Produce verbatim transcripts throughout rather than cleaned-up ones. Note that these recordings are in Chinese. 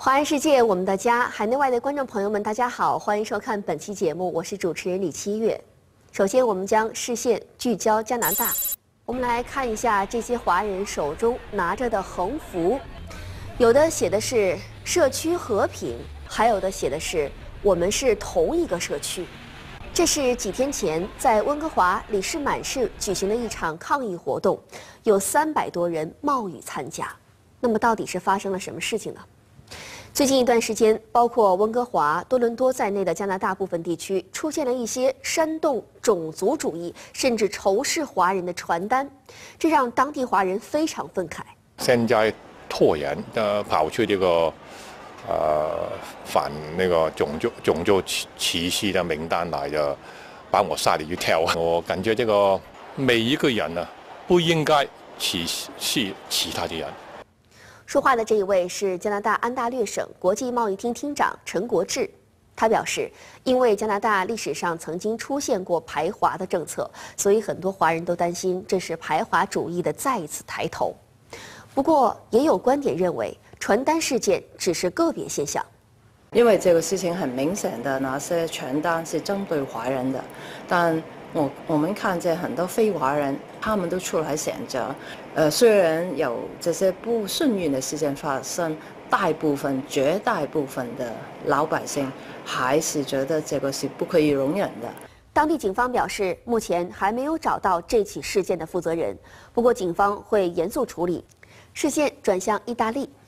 华人世界，我们的家，海内外的观众朋友们，大家好，欢迎收看本期节目，我是主持人李七月。首先，我们将视线聚焦加拿大，我们来看一下这些华人手中拿着的横幅，有的写的是“社区和平”，还有的写的是“我们是同一个社区”。这是几天前在温哥华李士满市举行的一场抗议活动，有三百多人冒雨参加。那么，到底是发生了什么事情呢？最近一段时间，包括温哥华、多伦多在内的加拿大部分地区出现了一些煽动种族主义甚至仇视华人的传单，这让当地华人非常愤慨。 现在突然的跑出这个呃反那个种族种族歧视的名单来的，把我吓了一跳。我感觉这个每一个人呢，不应该歧视其他的人。 说话的这一位是加拿大安大略省国际贸易厅厅长陈国志，他表示，因为加拿大历史上曾经出现过排华的政策，所以很多华人都担心这是排华主义的再一次抬头。不过，也有观点认为，传单事件只是个别现象。 因为这个事情很明显的，那些传单是针对华人的，但我我们看见很多非华人，他们都出来谴责。呃，虽然有这些不顺运的事件发生，大部分、绝大部分的老百姓还是觉得这个是不可以容忍的。 当地警方表示，目前还没有找到这起事件的负责人，不过警方会严肃处理。视线转向意大利，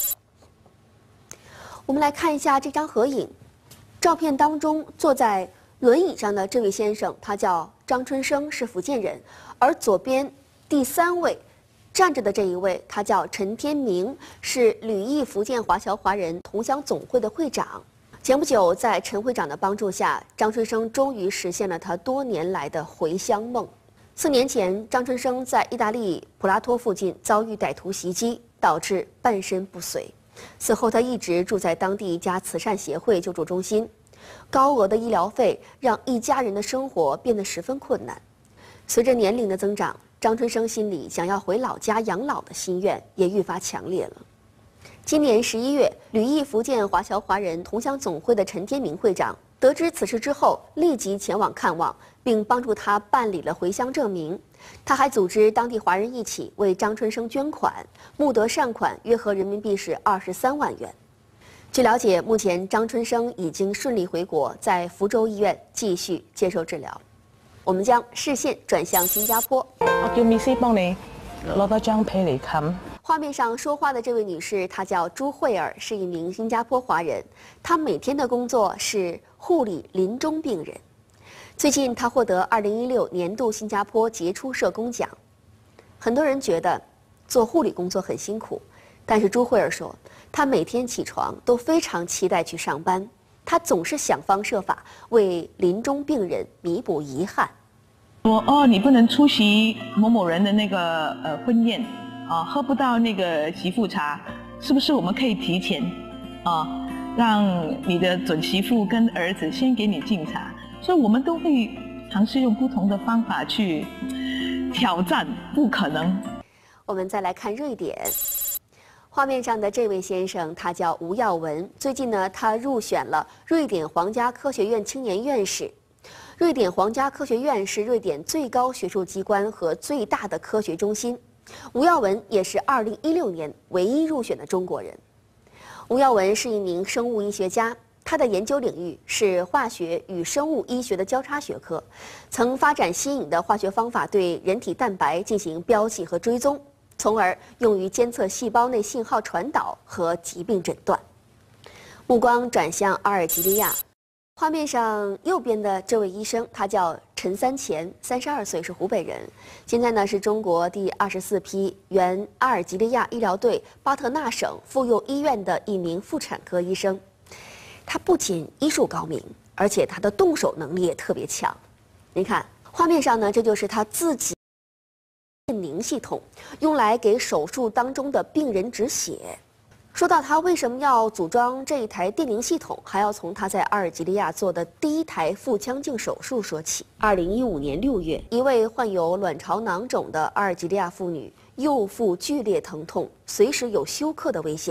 我们来看一下这张合影。照片当中坐在轮椅上的这位先生，他叫张春生，是福建人；而左边第三位站着的这一位，他叫陈天明，是旅意福建华侨华人同乡总会的会长。前不久，在陈会长的帮助下，张春生终于实现了他多年来的回乡梦。四年前，张春生在意大利普拉托附近遭遇歹徒袭击，导致半身不遂。此后，他一直住在当地一家慈善协会救助中心。高额的医疗费让一家人的生活变得十分困难。随着年龄的增长，张春生心里想要回老家养老的心愿也愈发强烈了。今年十一月，旅意福建华侨华人同乡总会的陈天明会长得知此事之后，立即前往看望，并帮助他办理了回乡证明。他还组织当地华人一起为张春生捐款，募得善款约合人民币是二十三万元。据了解，目前张春生已经顺利回国，在福州医院继续接受治疗。我们将视线转向新加坡。 我叫 Miss 幫你攞多張被嚟冚。 画面上说话的这位女士，她叫朱慧儿，是一名新加坡华人。她每天的工作是护理临终病人。最近，她获得二零一六年度新加坡杰出社工奖。很多人觉得做护理工作很辛苦，但是朱慧儿说，她每天起床都非常期待去上班。她总是想方设法为临终病人弥补遗憾。 说哦，你不能出席某某人的那个呃婚宴啊，喝不到那个媳妇茶，是不是我们可以提前啊，让你的准媳妇跟儿子先给你敬茶？所以我们都会尝试用不同的方法去挑战不可能。 我们再来看瑞典。画面上的这位先生，他叫吴耀文。最近呢，他入选了瑞典皇家科学院青年院士。瑞典皇家科学院是瑞典最高学术机关和最大的科学中心。吴耀文也是二零一六年唯一入选的中国人。吴耀文是一名生物医学家，他的研究领域是化学与生物医学的交叉学科，曾发展新颖的化学方法对人体蛋白进行标记和追踪，从而用于监测细胞内信号传导和疾病诊断。目光转向阿尔及利亚，画面上右边的这位医生，他叫陈三钱，三十二岁，是湖北人。现在呢是中国第二十四批原阿尔及利亚医疗队巴特纳省妇幼医院的一名妇产科医生。他不仅医术高明，而且他的动手能力也特别强。您看画面上呢，这就是他自己电凝系统，用来给手术当中的病人止血。说到他为什么要组装这一台电凝系统，还要从他在阿尔及利亚做的第一台腹腔镜手术说起。二零一五年六月，一位患有卵巢囊肿的阿尔及利亚妇女右腹剧烈疼痛，随时有休克的危险。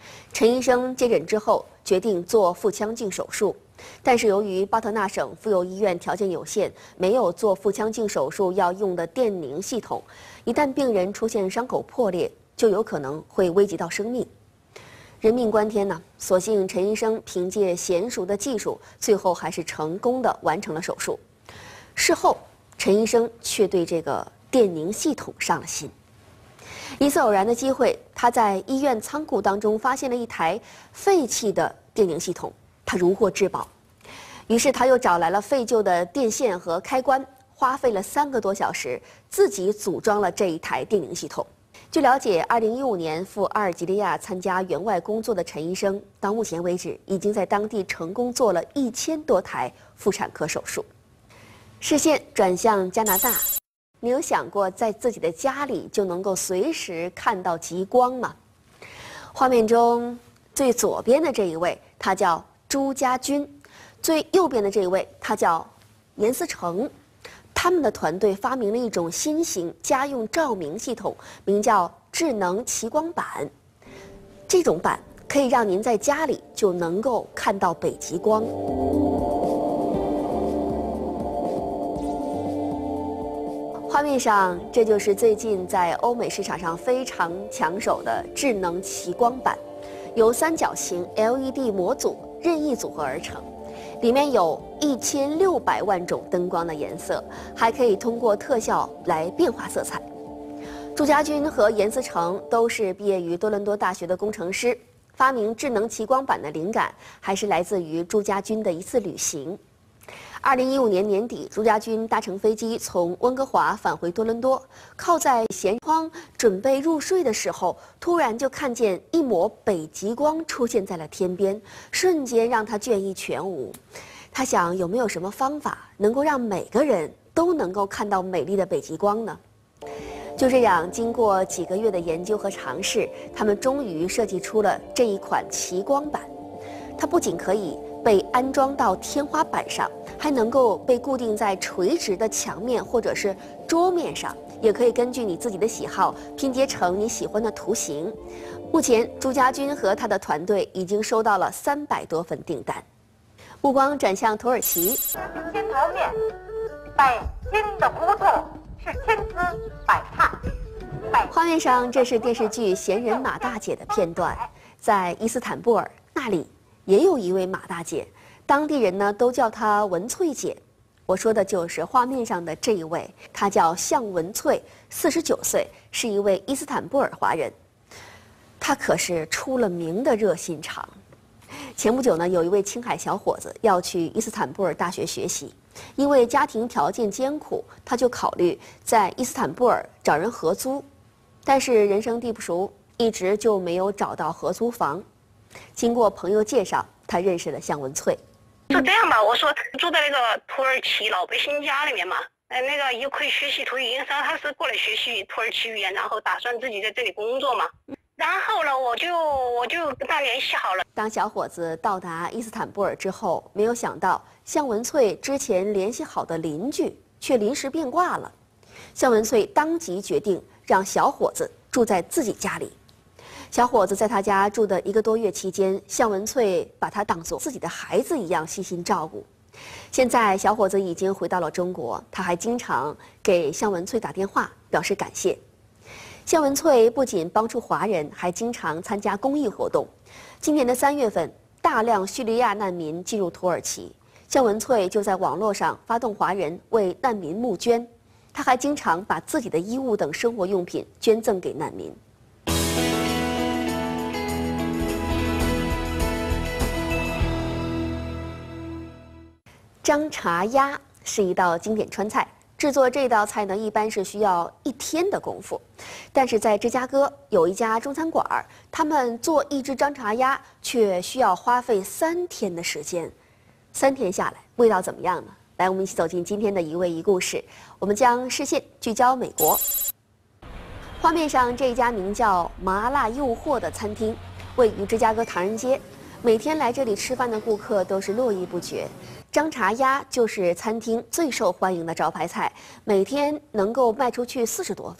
陈医生接诊之后决定做腹腔镜手术，但是由于巴特纳省妇幼医院条件有限，没有做腹腔镜手术要用的电凝系统，一旦病人出现伤口破裂，就有可能会危及到生命。人命关天呢，所幸陈医生凭借娴熟的技术，最后还是成功的完成了手术。事后，陈医生却对这个电凝系统上了心。一次偶然的机会，他在医院仓库当中发现了一台废弃的电凝系统，他如获至宝。于是他又找来了废旧的电线和开关，花费了三个多小时，自己组装了这一台电凝系统。据了解，二零一五年赴阿尔及利亚参加援外工作的陈医生，到目前为止已经在当地成功做了一千多台妇产科手术。视线转向加拿大，你有想过在自己的家里就能够随时看到极光吗？画面中最左边的这一位，他叫朱家军；最右边的这一位，他叫严思成。他们的团队发明了一种新型家用照明系统，名叫智能奇光板。这种板可以让您在家里就能够看到北极光。画面上，这就是最近在欧美市场上非常抢手的智能奇光板，由三角形 L E D 模组任意组合而成。里面有一千六百万种灯光的颜色，还可以通过特效来变化色彩。朱家军和严思成都是毕业于多伦多大学的工程师，发明智能奇光板的灵感还是来自于朱家军的一次旅行。二零一五年年底，朱家军搭乘飞机从温哥华返回多伦多，靠在舷窗准备入睡的时候，突然就看见一抹北极光出现在了天边，瞬间让他倦意全无。他想，有没有什么方法能够让每个人都能够看到美丽的北极光呢？就这样，经过几个月的研究和尝试，他们终于设计出了这一款奇光板。它不仅可以被安装到天花板上，还能够被固定在垂直的墙面或者是桌面上，也可以根据你自己的喜好拼接成你喜欢的图形。目前，朱家军和他的团队已经收到了三百多份订单。目光转向土耳其， 心头面，北京的胡同是千姿百态。 画面上，这是电视剧《闲人马大姐》的片段，在伊斯坦布尔那里也有一位马大姐，当地人呢都叫她文翠姐。我说的就是画面上的这一位，她叫向文翠，四十九岁，是一位伊斯坦布尔华人。她可是出了名的热心肠。前不久呢，有一位青海小伙子要去伊斯坦布尔大学学习，因为家庭条件艰苦，他就考虑在伊斯坦布尔找人合租，但是人生地不熟，一直就没有找到合租房。经过朋友介绍，他认识了向文翠。 就这样吧，我说住在那个土耳其老百姓家里面嘛，呃，那个又可以学习土语言，然后他是过来学习土耳其语言，然后打算自己在这里工作嘛。然后呢，我就我就跟他联系好了。 当小伙子到达伊斯坦布尔之后，没有想到向文翠之前联系好的邻居却临时变卦了。向文翠当即决定让小伙子住在自己家里。小伙子在他家住的一个多月期间，向文翠把他当作自己的孩子一样细心照顾。现在小伙子已经回到了中国，他还经常给向文翠打电话表示感谢。向文翠不仅帮助华人，还经常参加公益活动。今年的三月份，大量叙利亚难民进入土耳其，向文翠就在网络上发动华人为难民募捐。他还经常把自己的衣物等生活用品捐赠给难民。张茶鸭是一道经典川菜，制作这道菜呢，一般是需要一天的功夫。但是在芝加哥有一家中餐馆，他们做一只张茶鸭却需要花费三天的时间。三天下来，味道怎么样呢？来，我们一起走进今天的一味一故事。我们将视线聚焦美国。画面上这一家名叫“麻辣诱惑”的餐厅，位于芝加哥唐人街。每天来这里吃饭的顾客都是络绎不绝。张茶鸭就是餐厅最受欢迎的招牌菜，每天能够卖出去四十多份。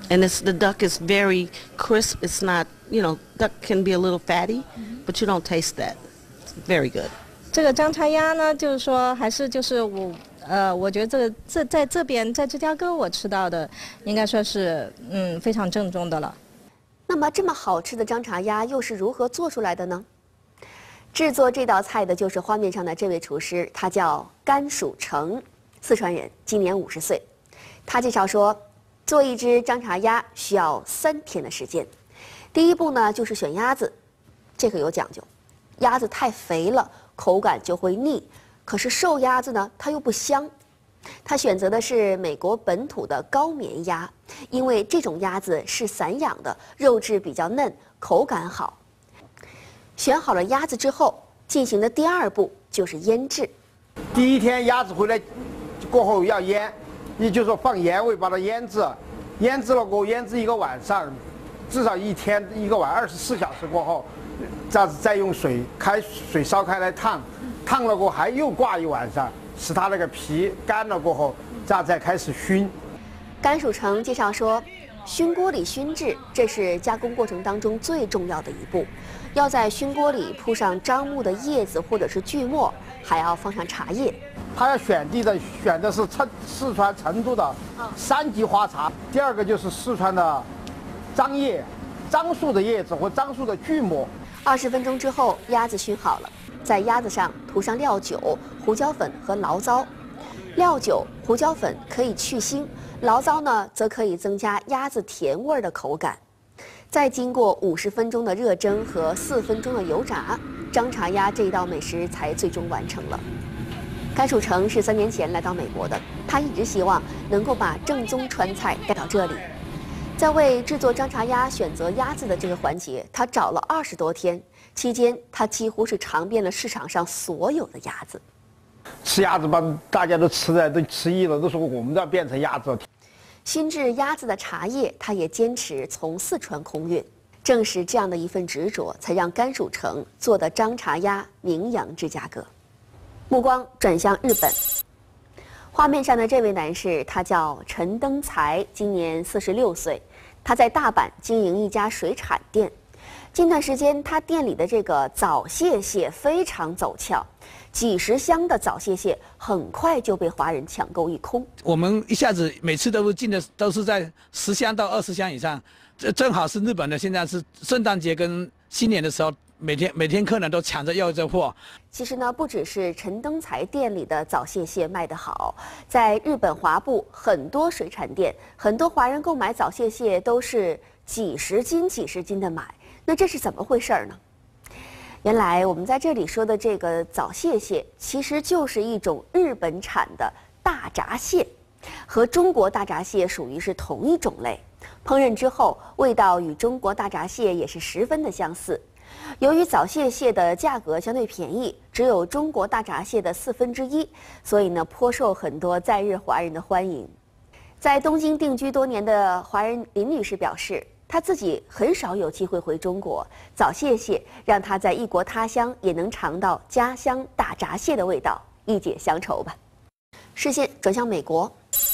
And it's, the duck is very crisp. It's not, you know, duck can be a little fatty, but you don't taste that. It's very good. 这个张茶鸭呢，就是说还是就是我呃，我觉得这个这在这边在芝加哥我吃到的，应该说是嗯非常正宗的了。 那么这么好吃的张茶鸭又是如何做出来的呢？制作这道菜的就是画面上的这位厨师，他叫甘蜀成，四川人，今年五十岁。他介绍说，做一只张茶鸭需要三天的时间。第一步呢，就是选鸭子，这个有讲究，鸭子太肥了，口感就会腻。可是瘦鸭子呢，它又不香。他选择的是美国本土的高棉鸭，因为这种鸭子是散养的，肉质比较嫩，口感好。选好了鸭子之后，进行的第二步就是腌制。 第一天鸭子回来过后要腌，也就是说放盐味把它腌制，腌制了过后腌制一个晚上，至少一天一个晚二十四小时过后，这样子再用水开水烧开来烫，烫了过后还又挂一晚上，使它那个皮干了过后，这样再开始熏。 甘蜀成介绍说，熏锅里熏制，这是加工过程当中最重要的一步。要在熏锅里铺上樟木的叶子或者是锯末，还要放上茶叶。 他要选地的选的是成四川成都的三级花茶，第二个就是四川的樟叶、樟树的叶子或樟树的锯末。 二十分钟之后，鸭子熏好了，在鸭子上涂上料酒、胡椒粉和醪糟。料酒、胡椒粉可以去腥，醪糟呢则可以增加鸭子甜味的口感。再经过五十分钟的热蒸和四分钟的油炸，张茶鸭这道美食才最终完成了。甘蜀成是三年前来到美国的，他一直希望能够把正宗川菜带到这里。在为制作张茶鸭选择鸭子的这个环节，他找了二十多天，期间他几乎是尝遍了市场上所有的鸭子。 吃鸭子吧，大家都吃的都吃腻了，都说我们都要变成鸭子了。 熏制鸭子的茶叶，他也坚持从四川空运。正是这样的一份执着，才让甘蜀成做的张茶鸭名扬芝加哥。目光转向日本，画面上的这位男士，他叫陈登才，今年四十六岁，他在大阪经营一家水产店。近段时间，他店里的这个早蟹蟹非常走俏，几十箱的早蟹蟹很快就被华人抢购一空。 我们一下子每次都进的都是在十箱到二十箱以上，这正好是日本的，现在是圣诞节跟新年的时候，每天每天客人都抢着要这货。 其实呢，不只是陈登才店里的早蟹蟹卖得好，在日本华部很多水产店，很多华人购买早蟹蟹都是几十斤几十斤的买。那这是怎么回事呢？原来我们在这里说的这个早蟹蟹，其实就是一种日本产的大闸蟹，和中国大闸蟹属于是同一种类。烹饪之后，味道与中国大闸蟹也是十分的相似。由于早蟹蟹的价格相对便宜，只有中国大闸蟹的四分之一，所以呢颇受很多在日华人的欢迎。在东京定居多年的华人林女士表示，她自己很少有机会回中国，早蟹蟹让她在异国他乡也能尝到家乡大闸蟹的味道，一解乡愁吧。视线转向美国，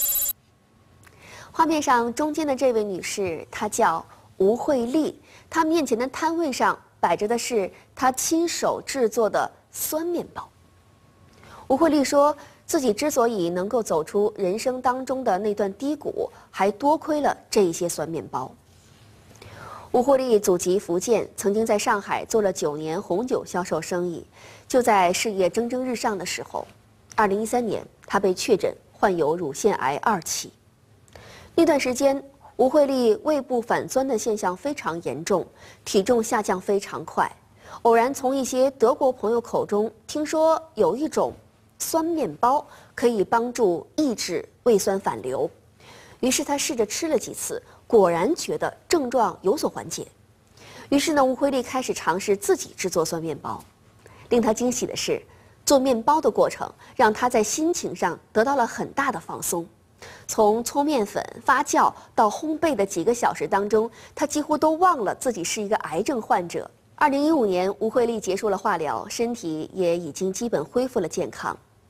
画面上中间的这位女士，她叫吴慧丽，她面前的摊位上摆着的是她亲手制作的酸面包。吴慧丽说，自己之所以能够走出人生当中的那段低谷，还多亏了这一些酸面包。吴慧丽祖籍福建，曾经在上海做了九年红酒销售生意。就在事业蒸蒸日上的时候，二零一三年，她被确诊患有乳腺癌二期。那段时间，吴慧丽胃部反酸的现象非常严重，体重下降非常快。偶然从一些德国朋友口中听说有一种酸面包可以帮助抑制胃酸反流，于是她试着吃了几次。果然觉得症状有所缓解，于是呢，吴慧丽开始尝试自己制作酸面包。令她惊喜的是，做面包的过程让她在心情上得到了很大的放松。从搓面粉、发酵到烘焙的几个小时当中，她几乎都忘了自己是一个癌症患者。二零一五年，吴慧丽结束了化疗，身体也已经基本恢复了健康。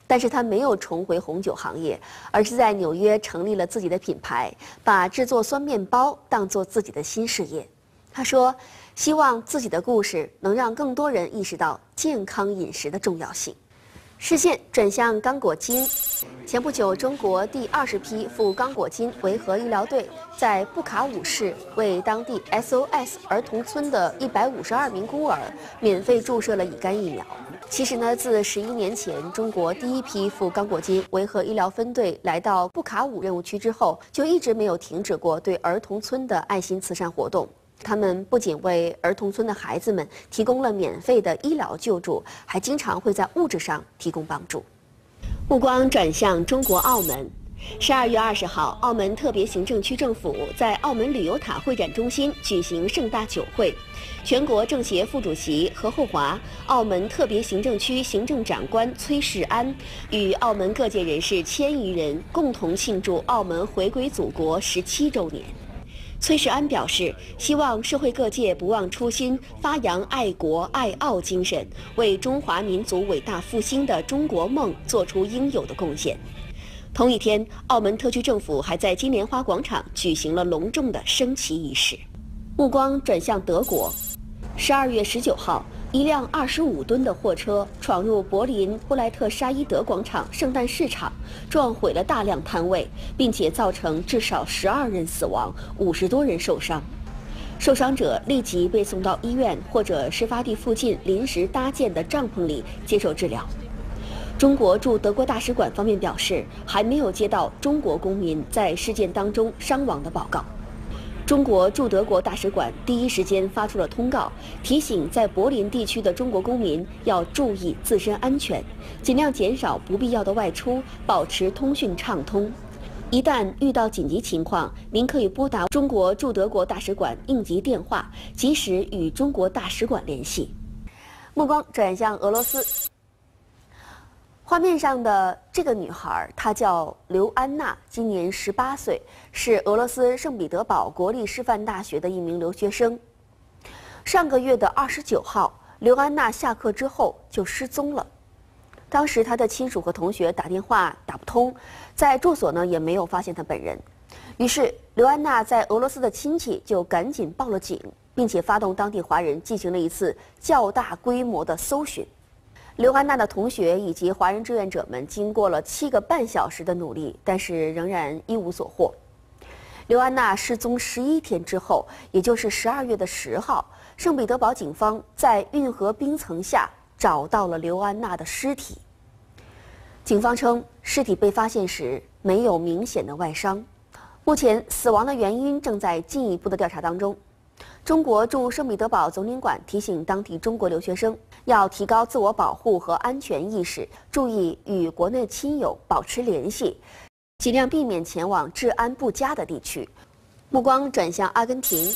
但是他没有重回红酒行业，而是在纽约成立了自己的品牌，把制作酸面包当作自己的新事业。他说，希望自己的故事能让更多人意识到健康饮食的重要性。视线转向刚果金。前不久，中国第二十批赴刚果金维和医疗队在布卡武市为当地 S O S 儿童村的一百五十二名孤儿免费注射了乙肝疫苗。其实呢，自十一年前中国第一批赴刚果金维和医疗分队来到布卡武任务区之后，就一直没有停止过对儿童村的爱心慈善活动。他们不仅为儿童村的孩子们提供了免费的医疗救助，还经常会在物质上提供帮助。目光转向中国澳门。十二月二十号，澳门特别行政区政府在澳门旅游塔会展中心举行盛大酒会，全国政协副主席何厚华、澳门特别行政区行政长官崔世安与澳门各界人士千余人共同庆祝澳门回归祖国十七周年。崔世安表示，希望社会各界不忘初心，发扬爱国爱澳精神，为中华民族伟大复兴的中国梦做出应有的贡献。同一天，澳门特区政府还在金莲花广场举行了隆重的升旗仪式。目光转向德国。十二月十九号，一辆二十五吨的货车闯入柏林布莱特沙伊德广场圣诞市场，撞毁了大量摊位，并且造成至少十二人死亡，五十多人受伤。受伤者立即被送到医院或者事发地附近临时搭建的帐篷里接受治疗。中国驻德国大使馆方面表示，还没有接到中国公民在事件当中伤亡的报告。中国驻德国大使馆第一时间发出了通告，提醒在柏林地区的中国公民要注意自身安全，尽量减少不必要的外出，保持通讯畅通。一旦遇到紧急情况，您可以拨打中国驻德国大使馆应急电话，及时与中国大使馆联系。目光转向俄罗斯。画面上的这个女孩，她叫刘安娜，今年十八岁，是俄罗斯圣彼得堡国立师范大学的一名留学生。上个月的二十九号，刘安娜下课之后就失踪了。当时她的亲属和同学打电话打不通，在住所呢也没有发现她本人。于是刘安娜在俄罗斯的亲戚就赶紧报了警，并且发动当地华人进行了一次较大规模的搜寻。刘安娜的同学以及华人志愿者们经过了七个半小时的努力，但是仍然一无所获。刘安娜失踪十一天之后，也就是十二月的十号，圣彼得堡警方在运河冰层下找到了刘安娜的尸体。警方称，尸体被发现时没有明显的外伤，目前死亡的原因正在进一步的调查当中。中国驻圣彼得堡总领馆提醒当地中国留学生要提高自我保护和安全意识，注意与国内亲友保持联系，尽量避免前往治安不佳的地区。目光转向阿根廷。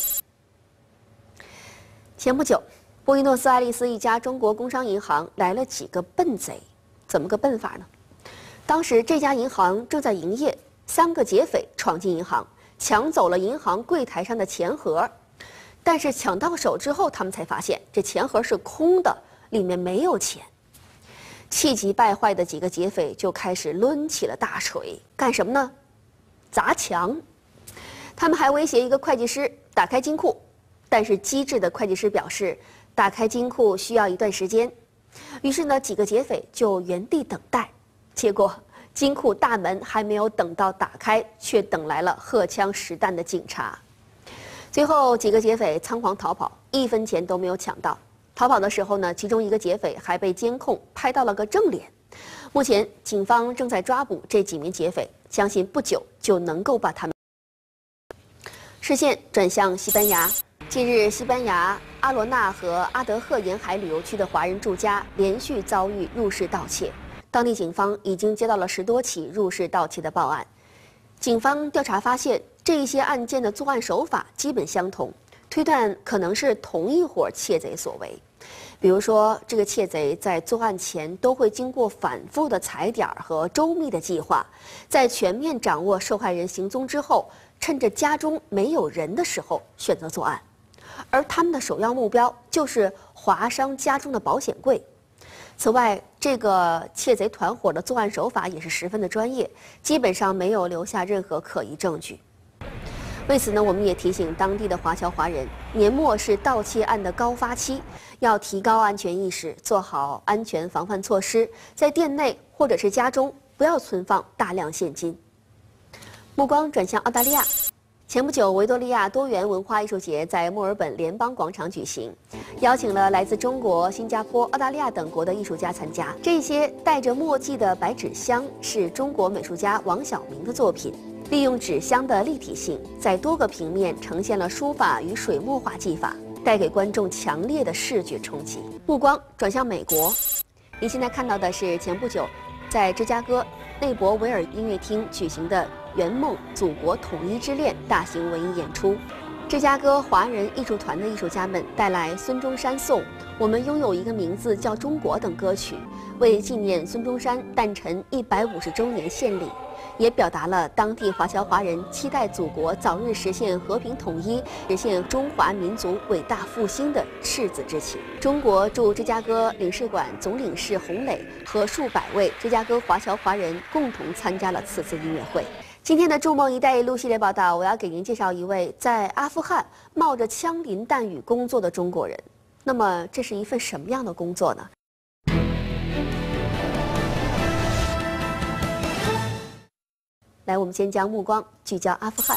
前不久，波伊诺斯艾利斯一家中国工商银行来了几个笨贼，怎么个笨法呢？当时这家银行正在营业，三个劫匪闯进银行，抢走了银行柜台上的钱盒。但是抢到手之后，他们才发现这钱盒是空的，里面没有钱。气急败坏的几个劫匪就开始抡起了大锤，干什么呢？砸墙。他们还威胁一个会计师打开金库，但是机智的会计师表示，打开金库需要一段时间。于是呢，几个劫匪就原地等待。结果金库大门还没有等到打开，却等来了荷枪实弹的警察。最后，几个劫匪仓皇逃跑，一分钱都没有抢到。逃跑的时候呢，其中一个劫匪还被监控拍到了个正脸。目前，警方正在抓捕这几名劫匪，相信不久就能够把他们。视线转向西班牙。近日，西班牙阿罗纳和阿德赫沿海旅游区的华人住家连续遭遇入室盗窃，当地警方已经接到了十多起入室盗窃的报案。警方调查发现，这一些案件的作案手法基本相同，推断可能是同一伙窃贼所为。比如说，这个窃贼在作案前都会经过反复的踩点和周密的计划，在全面掌握受害人行踪之后，趁着家中没有人的时候选择作案。而他们的首要目标就是划伤家中的保险柜。 此外，这个窃贼团伙的作案手法也是十分的专业，基本上没有留下任何可疑证据。为此呢，我们也提醒当地的华侨华人，年末是盗窃案的高发期，要提高安全意识，做好安全防范措施，在店内或者是家中不要存放大量现金。目光转向澳大利亚。前不久，维多利亚多元文化艺术节在墨尔本联邦广场举行，邀请了来自中国、新加坡、澳大利亚等国的艺术家参加。这些戴着墨镜的白纸箱是中国美术家王晓明的作品，利用纸箱的立体性，在多个平面呈现了书法与水墨画技法，带给观众强烈的视觉冲击。目光转向美国，您现在看到的是前不久在芝加哥内博维尔音乐厅举行的圆梦祖国统一之恋大型文艺演出。芝加哥华人艺术团的艺术家们带来孙中山颂、我们拥有一个名字叫中国等歌曲，为纪念孙中山诞辰一百五十周年献礼，也表达了当地华侨华人期待祖国早日实现和平统一、实现中华民族伟大复兴的赤子之情。中国驻芝加哥领事馆总领事洪磊和数百位芝加哥华侨华人共同参加了此次音乐会。今天的筑梦一带一路系列报道，我要给您介绍一位在阿富汗冒着枪林弹雨工作的中国人。那么，这是一份什么样的工作呢？来，我们先将目光聚焦阿富汗。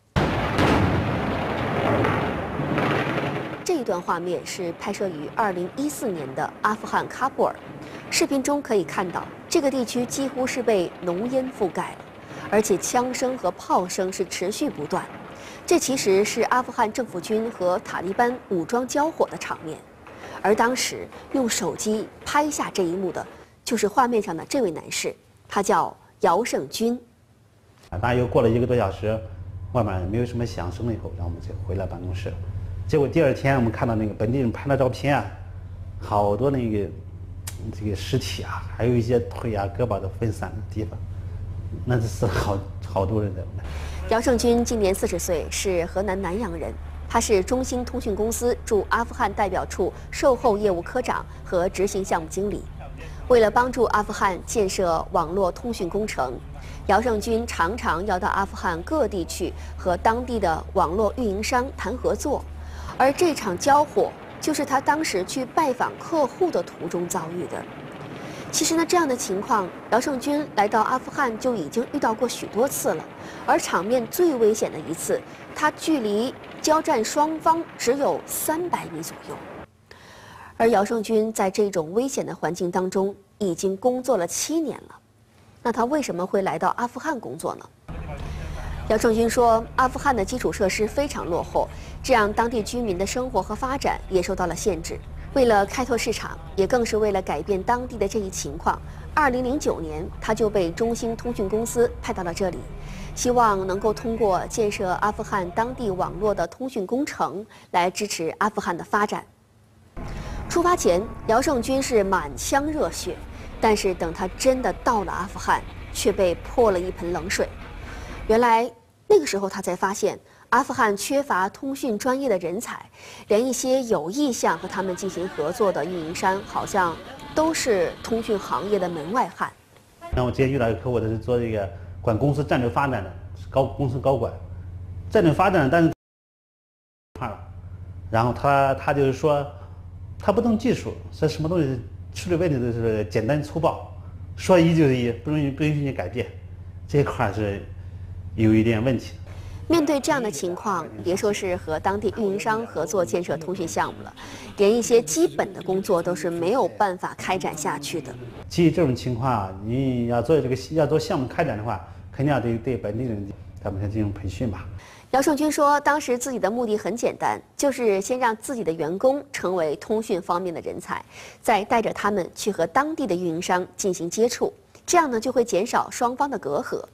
这一段画面是拍摄于二零一四年的阿富汗喀布尔。视频中可以看到，这个地区几乎是被浓烟覆盖了。而且枪声和炮声是持续不断，这其实是阿富汗政府军和塔利班武装交火的场面。而当时用手机拍下这一幕的，就是画面上的这位男士，他叫姚胜军。 大概又过了一个多小时，外面没有什么响声了以后，然后我们就回来办公室。结果第二天我们看到那个本地人拍的照片啊，好多那个这个尸体啊，还有一些腿啊、胳膊都分散的地方。那是好好多人的。 姚胜军今年四十岁，是河南南阳人。他是中兴通讯公司驻阿富汗代表处售后业务科长和执行项目经理。为了帮助阿富汗建设网络通讯工程，姚胜军常常要到阿富汗各地去和当地的网络运营商谈合作。而这场交火，就是他当时去拜访客户的途中遭遇的。其实呢，这样的情况，姚胜军来到阿富汗就已经遇到过许多次了。而场面最危险的一次，他距离交战双方只有三百米左右。而姚胜军在这种危险的环境当中已经工作了七年了。那他为什么会来到阿富汗工作呢？姚胜军说，阿富汗的基础设施非常落后，这样当地居民的生活和发展也受到了限制。为了开拓市场，也更是为了改变当地的这一情况，二零零九年他就被中兴通讯公司派到了这里，希望能够通过建设阿富汗当地网络的通讯工程来支持阿富汗的发展。出发前，姚胜军是满腔热血，但是等他真的到了阿富汗，却被泼了一盆冷水。原来那个时候他才发现，阿富汗缺乏通讯专业的人才，连一些有意向和他们进行合作的运营商，好像都是通讯行业的门外汉。 那我之前遇到一个客户，他是做这个管公司战略发展的，是高公司高管，战略发展，但是怕了。然后他他就是说，他不懂技术，说什么东西处理问题都是简单粗暴，说一就是一，不允许不允许你改变，这块是有一点问题。 面对这样的情况，别说是和当地运营商合作建设通讯项目了，连一些基本的工作都是没有办法开展下去的。 基于这种情况啊，你要做这个要做项目开展的话，肯定要对对本地人他们先进行培训吧。 姚胜军说，当时自己的目的很简单，就是先让自己的员工成为通讯方面的人才，再带着他们去和当地的运营商进行接触，这样呢就会减少双方的隔阂。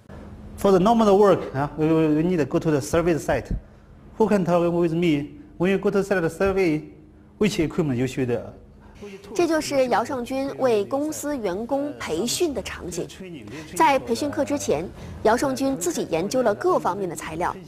For the normal work, uh, we, we need to go to the survey site. Who can talk with me? When you go to the survey, which equipment you should? 这就是姚胜军为公司员工培训的场景。在培训课之前，姚胜军自己研究了各方面的材料，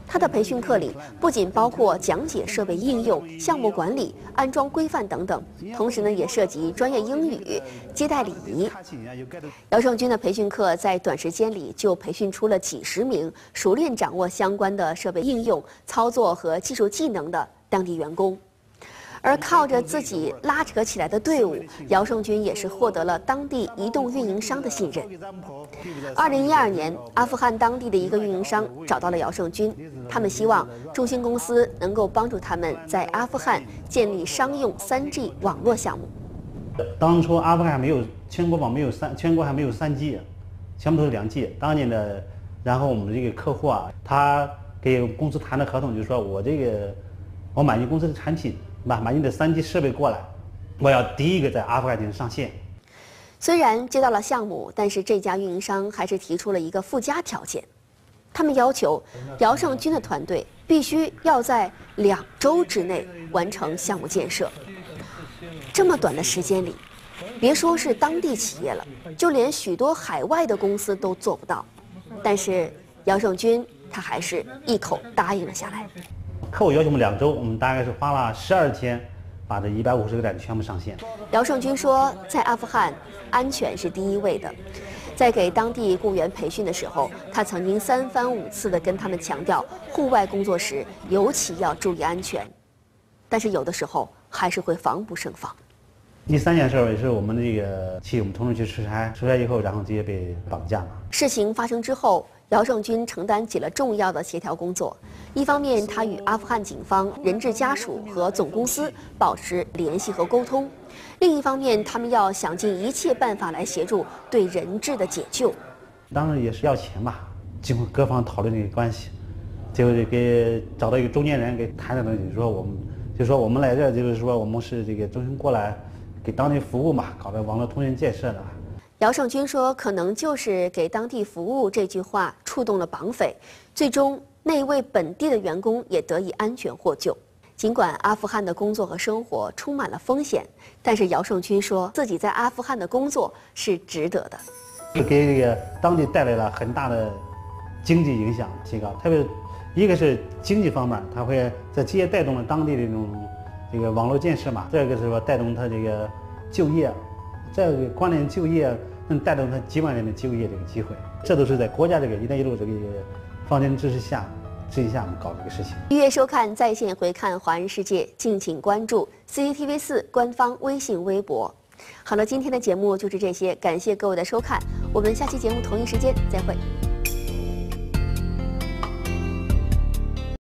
他的培训课里不仅包括讲解设备应用、项目管理、安装规范等等，同时呢也涉及专业英语、接待礼仪。姚胜军的培训课在短时间里就培训出了几十名熟练掌握相关的设备应用、操作和技术技能的当地员工。而靠着自己拉扯起来的队伍，姚胜军也是获得了当地移动运营商的信任。二零一二年，阿富汗当地的一个运营商找到了姚胜军，他们希望中兴公司能够帮助他们在阿富汗建立商用 三 G 网络项目。 当初阿富汗没有全国网没有三，全国还没有三 G， 全部都是两 G。当年的，然后我们这个客户啊，他给公司谈的合同就是说我这个我买你公司的产品。把把你的 三 G 设备过来，我要第一个在阿富汗进行上线。 虽然接到了项目，但是这家运营商还是提出了一个附加条件，他们要求姚胜军的团队必须要在两周之内完成项目建设。这么短的时间里，别说是当地企业了，就连许多海外的公司都做不到。但是姚胜军他还是一口答应了下来。 客户要求我们两周，我们大概是花了十二天，把这一百五十个站全部上线。 姚胜军说，在阿富汗，安全是第一位的。在给当地雇员培训的时候，他曾经三番五次地跟他们强调，户外工作时尤其要注意安全。但是有的时候还是会防不胜防。 第三件事也是我们这个去我们同事去出差，出差以后，然后直接被绑架了。 事情发生之后，姚胜军承担起了重要的协调工作。一方面，他与阿富汗警方、人质家属和总公司保持联系和沟通；另一方面，他们要想尽一切办法来协助对人质的解救。 当然也是要钱嘛，经过各方讨论这个关系，就是给找到一个中间人给谈的东西，就是说我们，就是说我们来这，就是说我们是这个中心过来给当地服务嘛，搞的网络通讯建设的。 姚胜军说，可能就是给当地服务这句话触动了绑匪，最终那位本地的员工也得以安全获救。尽管阿富汗的工作和生活充满了风险，但是姚胜军说自己在阿富汗的工作是值得的， 给这个当地带来了很大的经济影响提高，特别一个是经济方面，它会在直接带动了当地的这种这个网络建设嘛，再一个是说带动它这个就业。这个关联就业能带动他几万人的就业这个机会，这都是在国家这个“一带一路”这个方针支持下、支持下我们搞这个事情。 预约收看在线回看华人世界，敬请关注 C C T V 四官方微信微博。好了，今天的节目就是这些，感谢各位的收看，我们下期节目同一时间再会。